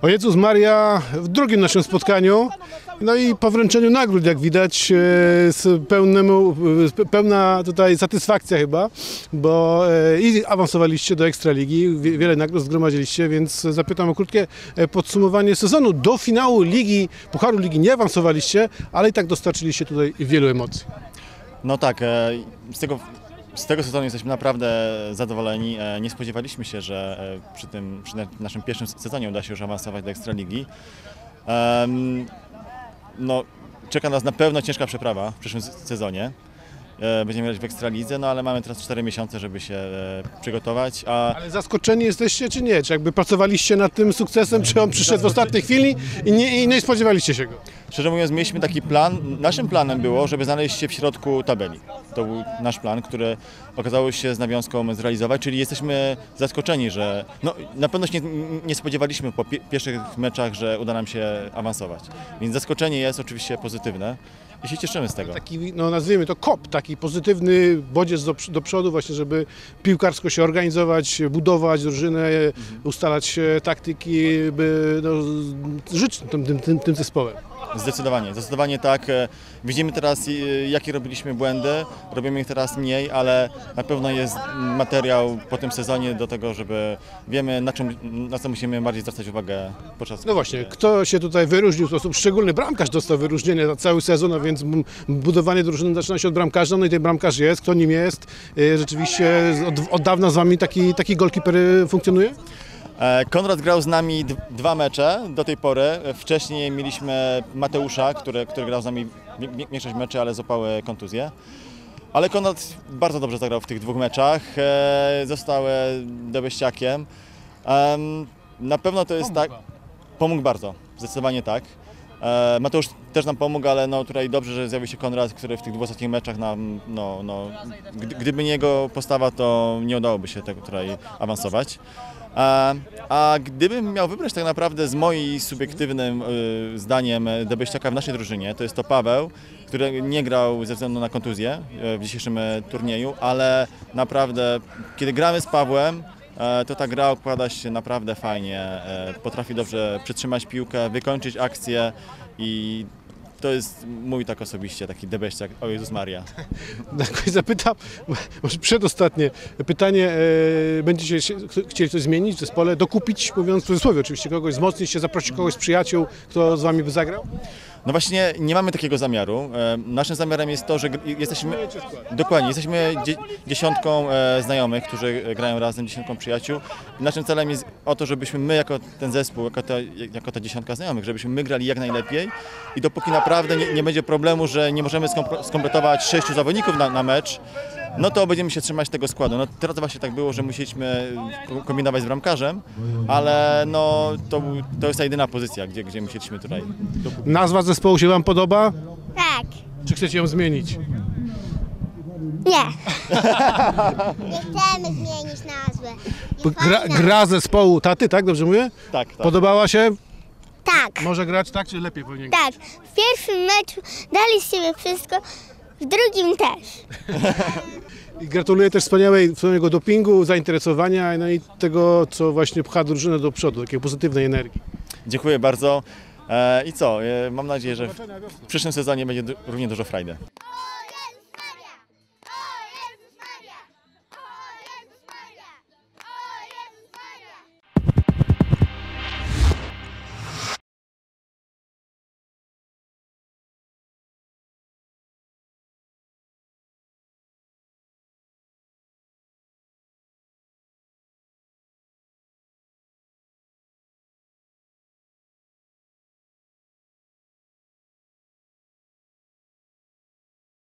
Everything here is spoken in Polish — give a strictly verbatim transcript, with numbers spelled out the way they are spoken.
O Jezus Maria w drugim naszym spotkaniu, no i po wręczeniu nagród, jak widać, e, z pełnemu, e, pełna tutaj satysfakcja chyba, bo e, i awansowaliście do Ekstraligi, wie, wiele nagród zgromadziliście, więc zapytam o krótkie e, podsumowanie sezonu. Do finału Ligi, Pucharu Ligi nie awansowaliście, ale i tak dostarczyliście tutaj wielu emocji. No tak, e, z tego Z tego sezonu jesteśmy naprawdę zadowoleni. Nie spodziewaliśmy się, że przy tym przy naszym pierwszym sezonie uda się już awansować do Ekstraligi. No, czeka nas na pewno ciężka przeprawa w przyszłym sezonie. Będziemy grać w Ekstralidze, no ale mamy teraz cztery miesiące, żeby się przygotować. A... Ale zaskoczeni jesteście, czy nie? Czy jakby pracowaliście nad tym sukcesem, czy on przyszedł w ostatniej chwili i nie, i nie spodziewaliście się go? Szczerze mówiąc, mieliśmy taki plan. Naszym planem było, żeby znaleźć się w środku tabeli. To był nasz plan, który okazało się z nawiązką zrealizować, czyli jesteśmy zaskoczeni, że no, na pewno się nie, nie spodziewaliśmy po pi pierwszych meczach, że uda nam się awansować. Więc zaskoczenie jest oczywiście pozytywne i się cieszymy z tego. Taki, no nazwijmy to kop, taki pozytywny bodziec do, do przodu właśnie, żeby piłkarsko się organizować, budować drużynę, mhm. ustalać taktyki, by no, żyć tym, tym, tym, tym zespołem. Zdecydowanie, zdecydowanie tak. Widzimy teraz, jakie robiliśmy błędy, robimy ich teraz mniej, ale na pewno jest materiał po tym sezonie do tego, żeby wiemy, na, czym, na co musimy bardziej zwracać uwagę podczas... No właśnie, kto się tutaj wyróżnił w sposób szczególny? Bramkarz dostał wyróżnienie na cały sezon, a więc budowanie drużyny zaczyna się od bramkarza, no i ten bramkarz jest, kto nim jest? Rzeczywiście od, od dawna z wami taki, taki golkiper funkcjonuje? Konrad grał z nami dwa mecze do tej pory. Wcześniej mieliśmy Mateusza, który, który grał z nami większość meczy, ale złapał kontuzję. Ale Konrad bardzo dobrze zagrał w tych dwóch meczach. Został dobeściakiem. Na pewno to jest pomógł tak... Pomógł bardzo, zdecydowanie tak. Mateusz też nam pomógł, ale no tutaj dobrze, że zjawił się Konrad, który w tych dwóch ostatnich meczach nam, no, no, gdyby nie jego postawa, to nie udałoby się tego tutaj awansować. A, a gdybym miał wybrać tak naprawdę z moim subiektywnym y, zdaniem debeściaka w naszej drużynie, to jest to Paweł, który nie grał ze względu na kontuzję y, w dzisiejszym y, turnieju, ale naprawdę kiedy gramy z Pawłem, y, to ta gra układa się naprawdę fajnie, y, potrafi dobrze przytrzymać piłkę, wykończyć akcję i to jest mój tak osobiście taki debeściak, o Jezus Maria. Zapytam, może przedostatnie pytanie, e, będziecie się, chcieli coś zmienić w zespole, dokupić, mówiąc w cudzysłowie oczywiście, kogoś wzmocnić się, zaprosić kogoś z przyjaciół, kto z wami by zagrał? No właśnie nie mamy takiego zamiaru. Naszym zamiarem jest to, że jesteśmy dokładnie, jesteśmy dziesiątką znajomych, którzy grają razem, dziesiątką przyjaciół. Naszym celem jest o to, żebyśmy my jako ten zespół, jako ta, jako ta dziesiątka znajomych, żebyśmy my grali jak najlepiej i dopóki naprawdę nie, nie będzie problemu, że nie możemy skompletować sześciu zawodników na, na mecz, no to będziemy się trzymać tego składu. No teraz właśnie tak było, że musieliśmy kombinować z bramkarzem, ale no to, to jest ta jedyna pozycja, gdzie, gdzie musieliśmy tutaj... Nazwa zespołu się wam podoba? Tak. Czy chcecie ją zmienić? Nie. Nie chcemy zmienić nazwy. Gra, gra zespołu taty, tak? Dobrze mówię? Tak, tak. Podobała się? Tak. Może grać tak, czy lepiej powinien grać? Tak. W pierwszym meczu daliśmy wszystko, w drugim też. I gratuluję też wspaniałej, wspaniałego dopingu, zainteresowania, no i tego, co właśnie pcha drużynę do przodu, takiej pozytywnej energii. Dziękuję bardzo. I co? Mam nadzieję, że w przyszłym sezonie będzie równie dużo frajdy.